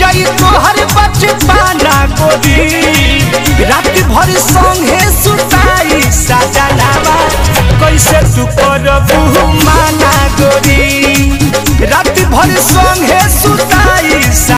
जाई तोहर बचपना गोरी रात भर संगे सुताई सजनावा कैसे तू करबू मान